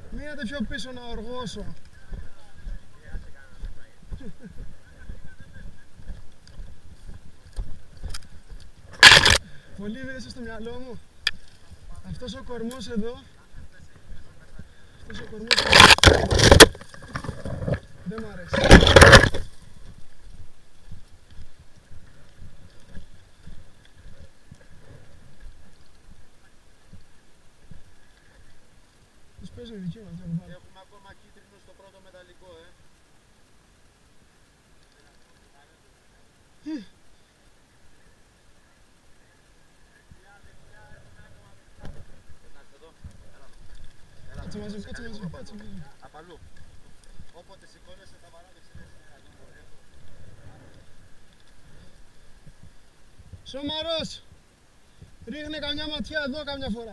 Μείνετε πιο πίσω να οργώσω. Πολύ είδες στο μυαλό μου. Αυτός ο κορμός εδώ. Αυτός ο κορμός εδώ. Δεν μ' αρέσει. Τους παίζουν οι δικοί μας. Έχουμε ακόμα κίτρινο στο πρώτο μεταλλικό, Κάτσε μαζί μου, κάτσε μαζί μου, κάτσε μαζί μου. Απαλού. Όποτε σηκώνεσαι θα παράδεξε. Σομαρός! Ρίχνε καμιά ματιά εδώ καμιά φορά.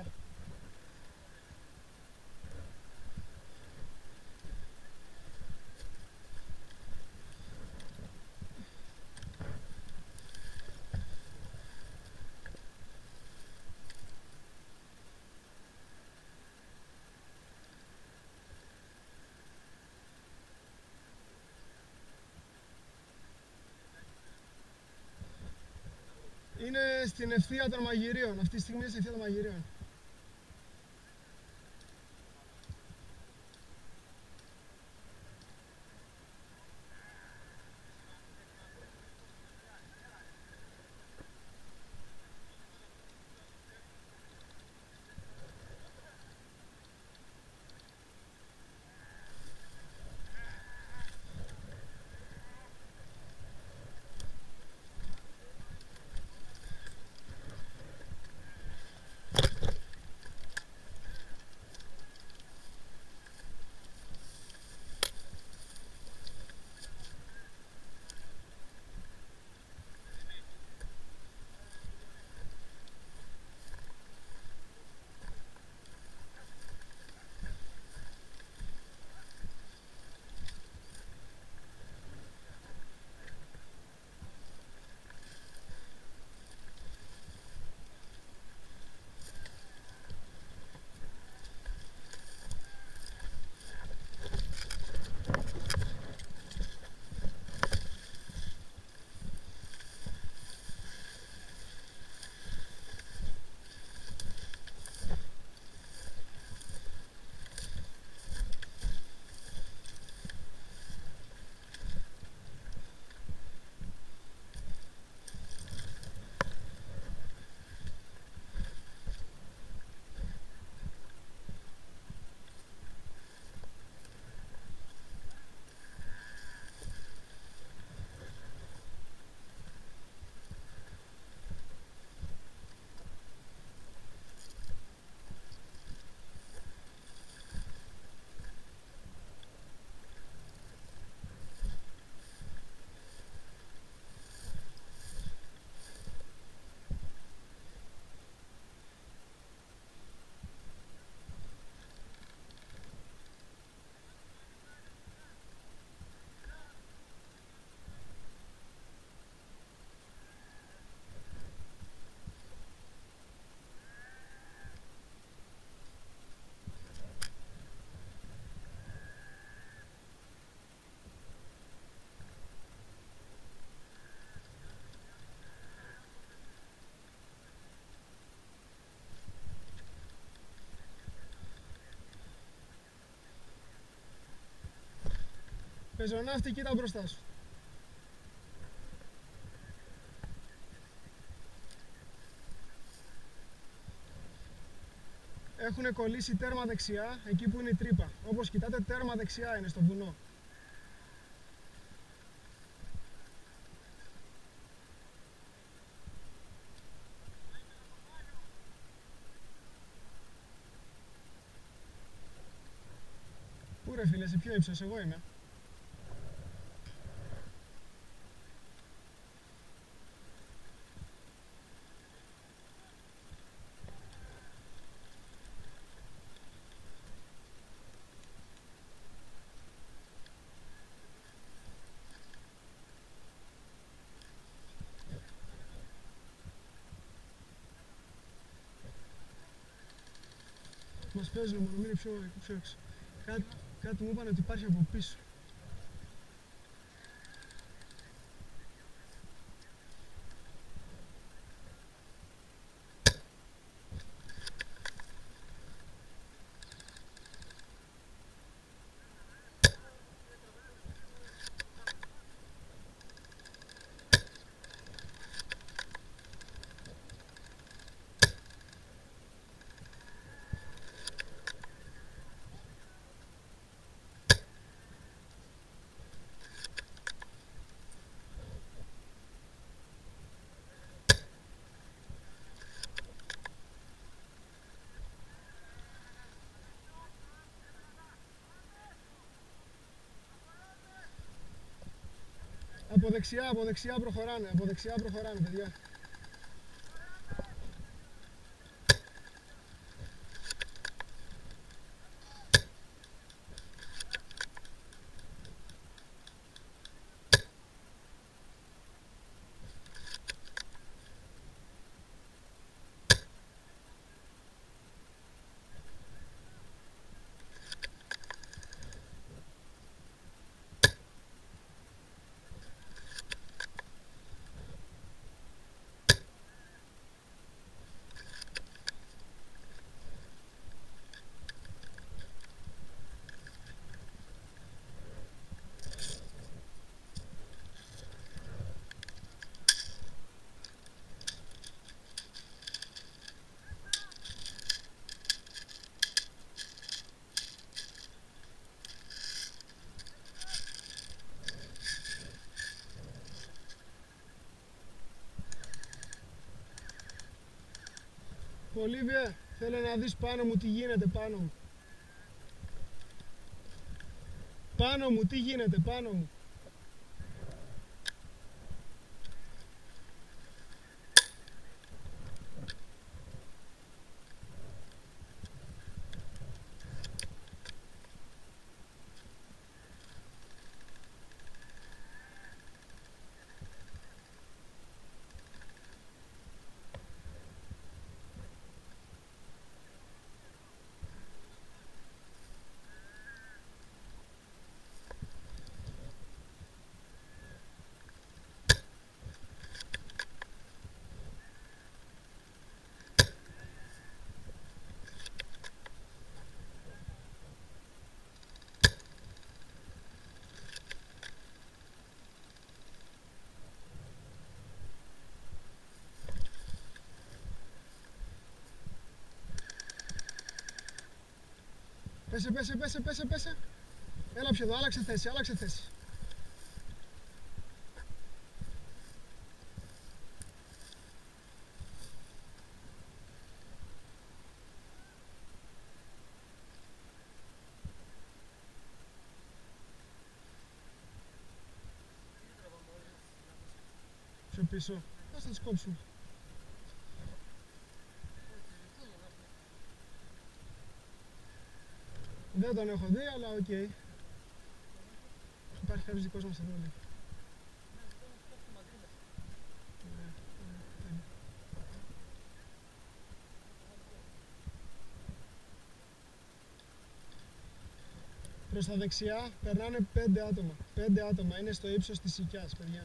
Είναι στην ευθεία των μαγειρίων. Αυτή τη στιγμή είναι στην ευθεία των μαγειρίων. Πεζοναύτη, κοίτα μπροστά σου. Έχουν κολλήσει τέρμα δεξιά, εκεί που είναι η τρύπα. Όπως κοιτάτε, τέρμα δεξιά είναι στο βουνό. Πού ρε φίλε, σε ποιο ύψος, εγώ είμαι. Μας παίζουν, μόνο μείνει πιο έξω. Κάτι μου είπαν ότι υπάρχει από πίσω. Από δεξιά προχωράνε, παιδιά. Πολύβιε, θέλω να δεις πάνω μου τι γίνεται πάνω μου. Πάνω μου, τι γίνεται πάνω μου. Πέσε. Έλα πιο εδώ, άλλαξε θέση. Πιο πίσω. Ας θα τις κόψουμε. Δεν τον έχω δει, αλλά οκ. Υπάρχει κάποιος δικός μας εδώ, λέει. Προς τα δεξιά περνάνε 5 άτομα. 5 άτομα, είναι στο ύψος της οικιάς, παιδιά.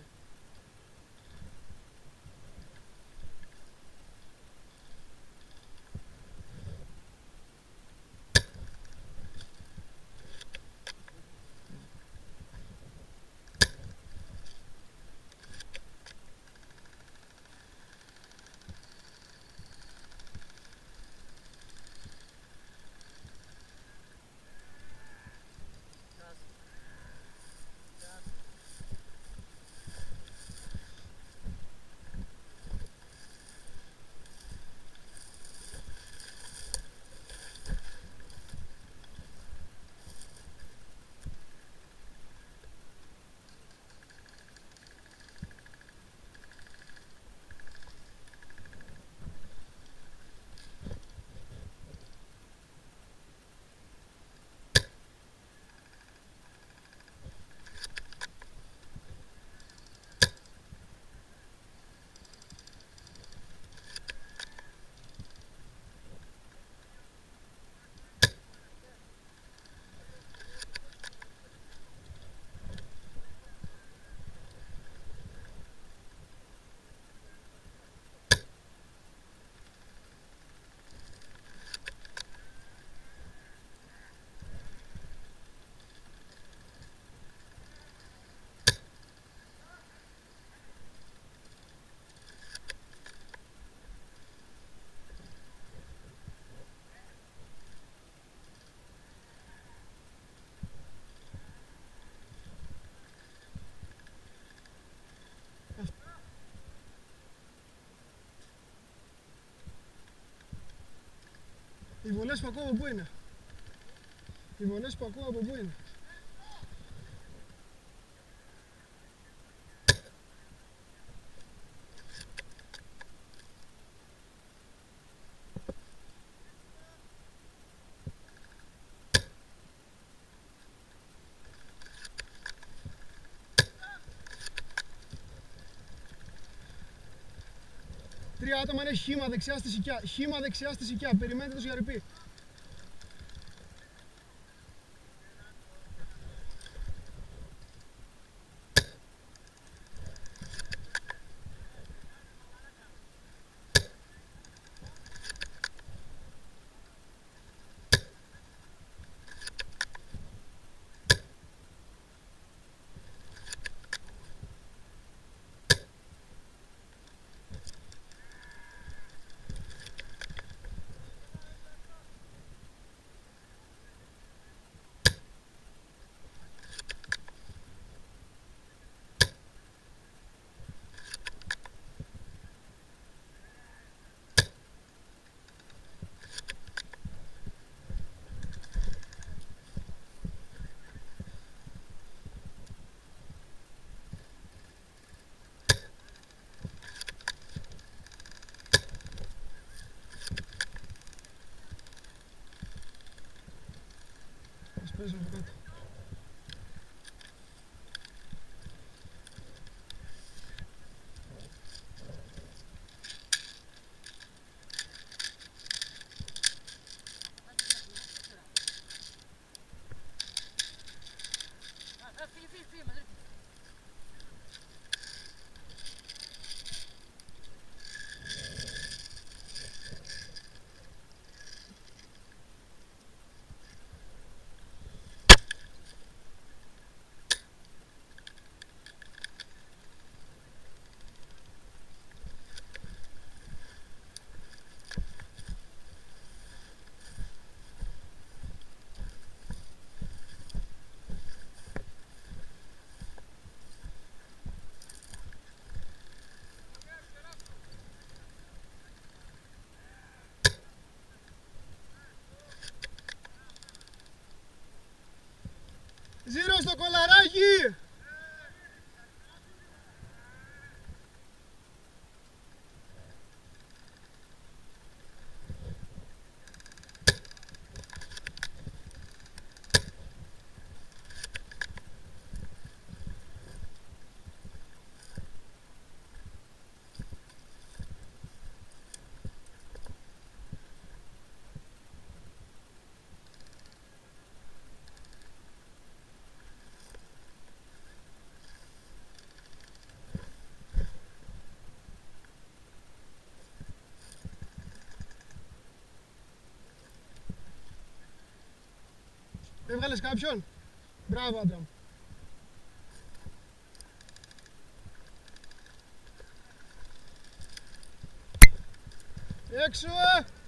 φωνές που ακούω από πού είναι? Οι φωνές που ακούω από πού είναι? Τρία άτομα είναι χύμα δεξιά στη σικιά. Χύμα δεξιά στη σικιά. Περιμένετε τους για ρηπή. Ας παίζουμε από κάτω. Ζήρο στο κολαράκι! Έβγαλες κάποιον? Μπράβο, άντρα μου. Έξω!